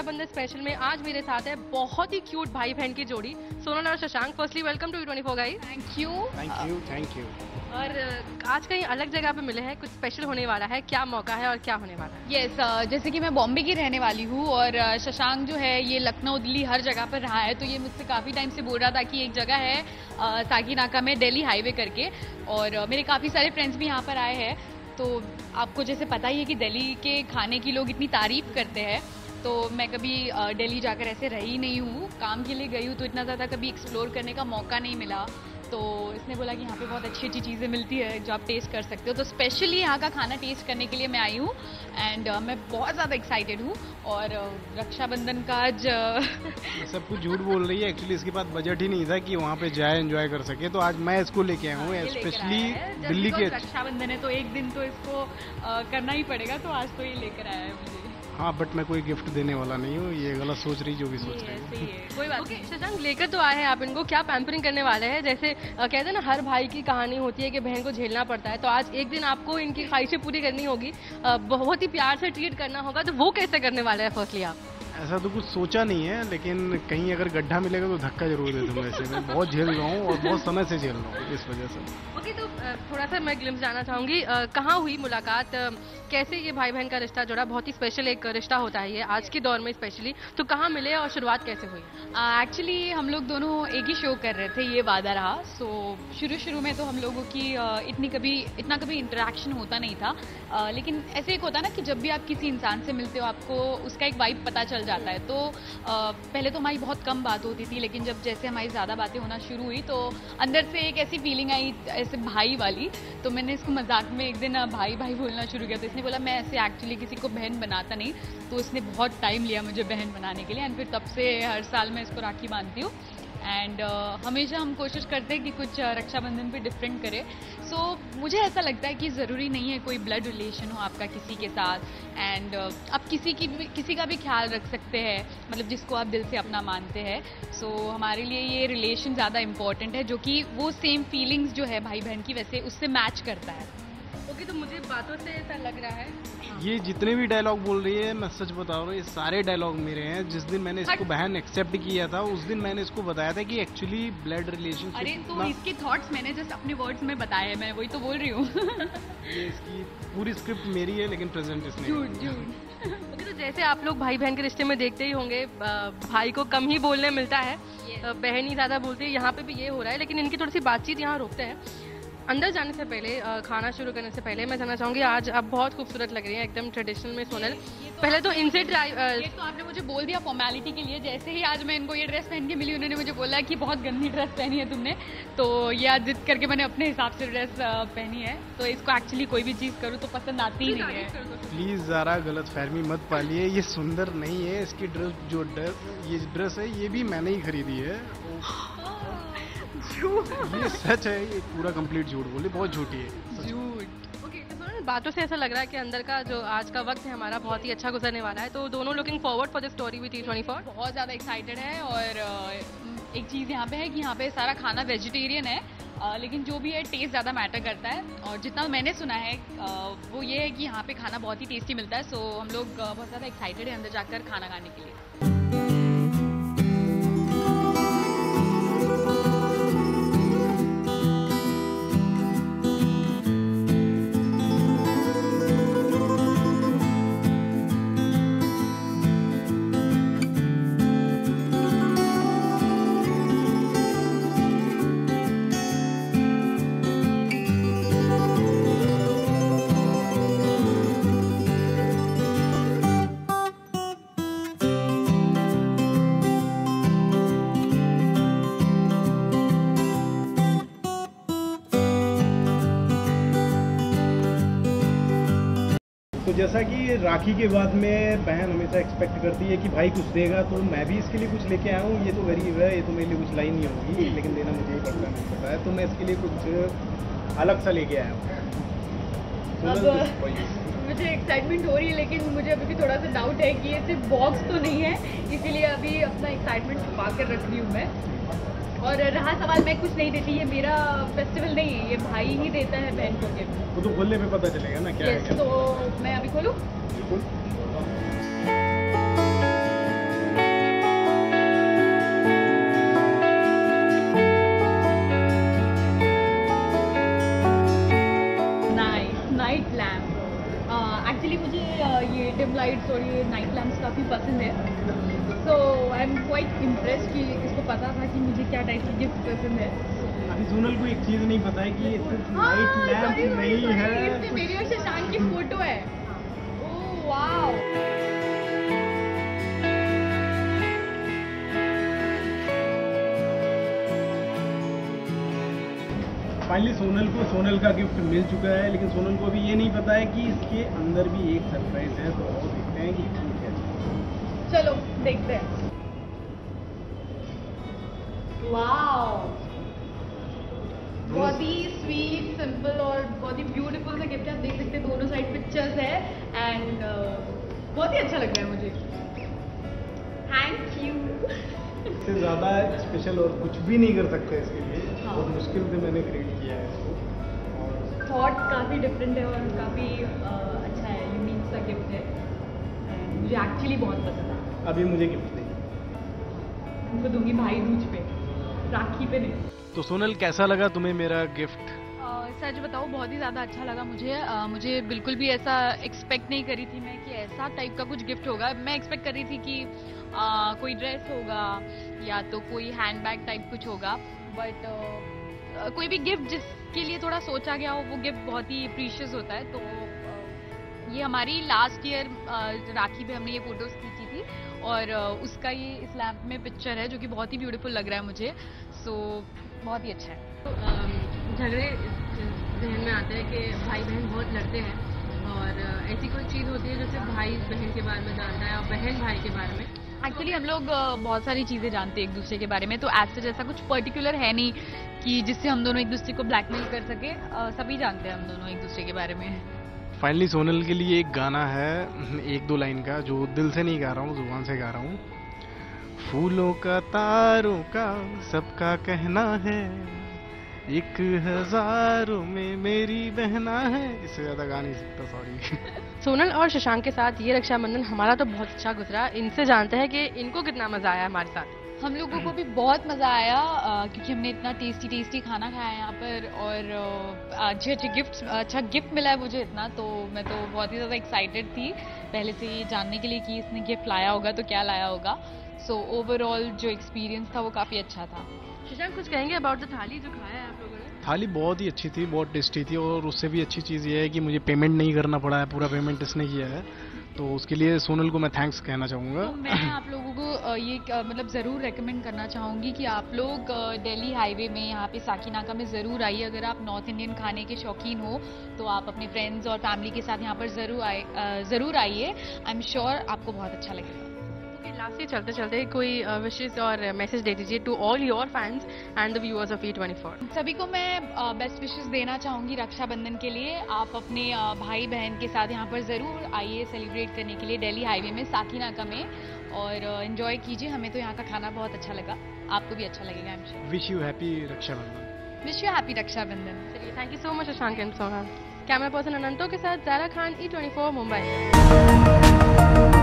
Rakshabandhan special में आज मेरे साथ है बहुत ही क्यूट भाई बहन की जोड़ी सोनल और Shashank. Firstly welcome to E24 guys. Thank you. और आज कहीं अलग जगह पे मिले हैं, कुछ स्पेशल होने वाला है, क्या मौका है और क्या होने वाला है? यस जैसे कि मैं बॉम्बे की रहने वाली हूँ और शशांक जो है ये लखनऊ दिल्ली हर जगह पर रहा है, तो ये मुझसे काफ़ी टाइम से बोल रहा था कि एक जगह है साकीनाका में दिल्ली हाईवे करके, और मेरे काफ़ी सारे फ्रेंड्स भी यहाँ पर आए हैं। तो आपको जैसे पता ही है कि दिल्ली के खाने की लोग इतनी तारीफ करते हैं, तो मैं कभी दिल्ली जाकर ऐसे रही नहीं हूँ, काम के लिए गई हूँ, तो इतना ज़्यादा कभी एक्सप्लोर करने का मौका नहीं मिला। तो इसने बोला कि यहाँ पे बहुत अच्छी अच्छी चीज़ें मिलती है जो आप टेस्ट कर सकते हो, तो स्पेशली यहाँ का खाना टेस्ट करने के लिए मैं आई हूँ। एंड मैं बहुत ज़्यादा एक्साइटेड हूँ। और रक्षाबंधन का आज सब कुछ झूठ बोल रही है, एक्चुअली इसके पास बजट ही नहीं था कि वहाँ पे जाए एंजॉय कर सके, तो आज मैं इसको लेके आया हूँ स्पेशली दिल्ली के। रक्षाबंधन है तो एक दिन तो इसको करना ही पड़ेगा, तो आज तो ये लेकर आया है मुझे। हाँ, बट मैं कोई गिफ्ट देने वाला नहीं हूँ, ये गलत सोच रही जो भी सोच रही सही है, कोई बात नहीं। शशांक लेकर तो आए हैं आप इनको, क्या पैम्परिंग करने वाले हैं? जैसे कहते हैं ना हर भाई की कहानी होती है कि बहन को झेलना पड़ता है, तो आज एक दिन आपको इनकी ख्वाहिशें पूरी करनी होगी, बहुत ही प्यार से ट्रीट करना होगा, तो वो कैसे करने वाले हैं फर्स्टली आप? ऐसा तो कुछ सोचा नहीं है, लेकिन कहीं अगर गड्ढा मिलेगा तो धक्का जरूर दे दूंगा। ऐसे मैं बहुत झेल रहा हूँ और बहुत समय से झेल रहा हूँ इस वजह से। ओके, तो थोड़ा सा मैं ग्लिम्स जानना चाहूंगी, कहाँ हुई मुलाकात, कैसे ये भाई बहन का रिश्ता जुड़ा? बहुत ही स्पेशल एक रिश्ता होता है ये आज के दौर में स्पेशली, तो कहाँ मिले और शुरुआत कैसे हुई? एक्चुअली हम लोग दोनों एक ही शो कर रहे थे, ये वादा रहा। सो शुरू में तो हम लोगों की इतना कभी इंटरेक्शन होता नहीं था, लेकिन ऐसे एक होता है ना कि जब भी आप किसी इंसान से मिलते हो आपको उसका एक वाइब पता चल जाता है। तो पहले तो हमारी बहुत कम बात होती थी, लेकिन जब जैसे हमारी ज़्यादा बातें होना शुरू हुई तो अंदर से एक ऐसी फीलिंग आई ऐसे भाई वाली। तो मैंने इसको मजाक में एक दिन भाई भाई बोलना शुरू किया, तो इसने बोला मैं ऐसे एक्चुअली किसी को बहन बनाता नहीं, तो इसने बहुत टाइम लिया मुझे बहन बनाने के लिए। एंड फिर तब से हर साल मैं इसको राखी बांधती हूँ। एंड हमेशा हम कोशिश करते हैं कि कुछ रक्षाबंधन पे डिफरेंट करें। सो मुझे ऐसा लगता है कि ज़रूरी नहीं है कोई ब्लड रिलेशन हो आपका किसी के साथ, एंड आप किसी का भी ख्याल रख सकते हैं, मतलब जिसको आप दिल से अपना मानते हैं। सो हमारे लिए ये रिलेशन ज़्यादा इम्पॉर्टेंट है, जो कि वो सेम फीलिंग्स जो है भाई बहन की वैसे उससे मैच करता है। ओके, तो मुझे बातों से ऐसा लग रहा है ये जितने भी डायलॉग बोल रही है, मैं सच बता रहा हूँ, ये सारे डायलॉग मेरे हैं। जिस दिन मैंने इसको बहन एक्सेप्ट किया था उस दिन मैंने इसको बताया था कि एक्चुअली ब्लड रिलेशनशिप। अरे तो इसके थॉट्स मैंने जस्ट अपने वर्ड्स में बताए हैं, मैं वही तो बोल रही हूँ। ये इसकी पूरी स्क्रिप्ट मेरी है, लेकिन प्रेजेंट इसने। ओके, तो जैसे आप लोग भाई बहन के रिश्ते में देखते ही होंगे, भाई को कम ही बोलने मिलता है, बहन ही ज्यादा बोलती है। यहाँ पे भी ये हो रहा है, लेकिन इनकी थोड़ी सी बातचीत यहाँ रोकते हैं। अंदर जाने से पहले, खाना शुरू करने से पहले मैं जानना चाहूंगी, आज आप बहुत खूबसूरत लग रही हैं एकदम ट्रेडिशनल में सोनल। पहले तो इनसे ट्राई, ये तो आपने मुझे बोल दिया फॉर्मेलिटी के लिए। जैसे ही आज मैं इनको ये ड्रेस पहन के मिली, उन्होंने मुझे बोला कि बहुत गंदी ड्रेस पहनी है तुमने, तो ये आज जिद करके मैंने अपने हिसाब से ड्रेस पहनी है। तो इसको एक्चुअली कोई भी चीज़ करूँ तो पसंद आती ही नहीं है। प्लीज ज़रा गलत फहमी मत पालिए, ये सुंदर नहीं है। इसकी ये ड्रेस है ये भी मैंने ही खरीदी है। ये सच है, ये पूरा कंप्लीट झूठ बोली, बहुत झूठी है झूठ। ओके, तो सुनो, बातों से ऐसा लग रहा है कि अंदर का जो आज का वक्त है हमारा बहुत ही अच्छा गुजरने वाला है, तो दोनों looking forward for the story with E24। बहुत ज़्यादा एक्साइटेड है। और एक चीज़ यहाँ पे है कि यहाँ पे सारा खाना वेजिटेरियन है, लेकिन जो भी है टेस्ट ज़्यादा मैटर करता है। और जितना मैंने सुना है वो ये है कि यहाँ पे खाना बहुत ही टेस्टी मिलता है। सो हम लोग बहुत ज़्यादा एक्साइटेड है अंदर जाकर खाना खाने के लिए। तो जैसा कि राखी के बाद में बहन हमेशा एक्सपेक्ट करती है कि भाई कुछ देगा, तो मैं भी इसके लिए कुछ लेके आया हूँ। ये तो गरीब है, ये तो मेरे लिए कुछ लाई नहीं होगी, लेकिन देना मुझे ही पड़ता है, मुझे पता है। तो मैं इसके लिए कुछ अलग सा लेके आया हूँ। मुझे एक्साइटमेंट हो रही है, लेकिन मुझे अभी भी थोड़ा सा डाउट है कि ये सिर्फ बॉक्स तो नहीं है, इसीलिए अभी अपना एक्साइटमेंट छुपा कर रख रही हूँ मैं। और रहा सवाल, मैं कुछ नहीं देती, ये मेरा फेस्टिवल नहीं है, ये भाई ही देता है बहन को गिफ्ट। वो तो खोलने पे पता चलेगा ना क्या है। तो मैं अभी खोलूं? बिल्कुल। लाइट्स और ये नाइट लैम्प्स काफ़ी पसंद है, so I am quite impress कि इसको पता था कि मुझे क्या टाइप की गिफ्ट पसंद है। अभी सोनल को एक चीज नहीं पता है कि ये सिर्फ नाइट लैंप नहीं है, मेरी और शशांक की फोटो है। Oh wow. फाइनली सोनल का गिफ्ट मिल चुका है, लेकिन सोनल को अभी ये नहीं पता है कि इसके अंदर भी एक सरप्राइज है, तो और देखते हैं कि ठीक है। चलो देखते हैं। वाओ, बहुत ही स्वीट, सिंपल और बहुत ही ब्यूटीफुल सा गिफ्ट है। आप देख सकते हैं दोनों साइड पिक्चर्स है एंड बहुत ही अच्छा लग रहा है मुझे। Thank you. इससे ज़्यादा स्पेशल और कुछ भी नहीं कर सकते इसके लिए। हाँ। बहुत मुश्किल से मैंने क्रिएट किया है इसको, और थॉट काफ़ी डिफरेंट है और काफ़ी अच्छा है, यूनिक सा गिफ्ट है। मुझे एक्चुअली बहुत पसंद है। अभी मुझे गिफ्ट नहीं। उनको दूंगी भाई दूज पे, राखी पे नहीं। तो सोनल, कैसा लगा तुम्हें मेरा गिफ्ट? सच बताओ बहुत ही ज़्यादा अच्छा लगा मुझे। मुझे बिल्कुल भी ऐसा एक्सपेक्ट नहीं करी थी मैं कि ऐसा टाइप का कुछ गिफ्ट होगा। मैं एक्सपेक्ट कर रही थी कि कोई ड्रेस होगा या तो कोई हैंडबैग टाइप कुछ होगा, बट कोई भी गिफ्ट जिसके लिए थोड़ा सोचा गया हो वो गिफ्ट बहुत ही प्रीशियस होता है। तो ये हमारी लास्ट ईयर राखी पे हमने ये फोटोज खींची थी और उसका ये इस लैम्प में पिक्चर है जो कि बहुत ही ब्यूटीफुल लग रहा है मुझे। सो बहुत ही अच्छा है। झगड़े जहन में आते हैं कि भाई बहन बहुत लड़ते हैं, और ऐसी कोई चीज़ होती है जो सिर्फ भाई बहन के बारे में जानता है और बहन भाई के बारे में। एक्चुअली हम लोग बहुत सारी चीज़ें जानते हैं एक दूसरे के बारे में, तो एज सच ऐसा कुछ पर्टिकुलर है नहीं कि जिससे हम दोनों एक दूसरे को ब्लैकमेल कर सके। सभी जानते हैं हम दोनों एक दूसरे के बारे में। फाइनली सोनल के लिए एक गाना है 1-2 लाइन का, जो दिल से नहीं गा रहा हूँ, जुबान से गा रहा हूँ। फूलों का तारों का सबका कहना है, 1000 में मेरी बहना है। इससे ज्यादा गा नहीं सकता, सॉरी। सोनल और शशांक के साथ ये रक्षाबंधन हमारा तो बहुत अच्छा गुजरा। इनसे जानते हैं कि इनको कितना मजा आया हमारे साथ। हम लोगों को भी बहुत मज़ा आया क्योंकि हमने इतना टेस्टी खाना खाया यहाँ पर और अच्छा गिफ्ट मिला है मुझे इतना, तो मैं तो बहुत ही ज़्यादा एक्साइटेड थी पहले से ये जानने के लिए कि इसने गिफ्ट लाया होगा तो क्या लाया होगा। सो ओवरऑल जो एक्सपीरियंस था वो काफ़ी अच्छा था। शशांक, कुछ कहेंगे अबाउट द थाली जो खाया है आप लोगों ने? थाली बहुत ही अच्छी थी, बहुत टेस्टी थी, और उससे भी अच्छी चीज़ ये है कि मुझे पेमेंट नहीं करना पड़ा है, पूरा पेमेंट इसने किया है, तो उसके लिए सोनल को मैं थैंक्स कहना चाहूँगा। तो मैं आप लोगों को ये मतलब ज़रूर रेकमेंड करना चाहूँगी कि आप लोग दिल्ली हाईवे में यहाँ पे साकीनाका में ज़रूर आइए। अगर आप नॉर्थ इंडियन खाने के शौकीन हो तो आप अपने फ्रेंड्स और फैमिली के साथ यहाँ पर ज़रूर आइए। आई एम श्योर आपको बहुत अच्छा लगेगा। लास्ट चलते चलते कोई विशेस और मैसेज दे दीजिए to all your fans and the viewers of E24। सभी को मैं बेस्ट विशेस देना चाहूँगी रक्षाबंधन के लिए। आप अपने भाई बहन के साथ यहाँ पर ज़रूर आइए सेलिब्रेट करने के लिए दिल्ली हाईवे में साकीनाका में, और एंजॉय कीजिए। हमें तो यहाँ का खाना बहुत अच्छा लगा, आपको भी अच्छा लगेगा। I am sure. Wish you happy Rakshabandhan. Wish you happy Rakshabandhan. चलिए, thank you so much Shashank and Sonal. Camera person Ananto के साथ ज़ारा खान, E24 मुंबई।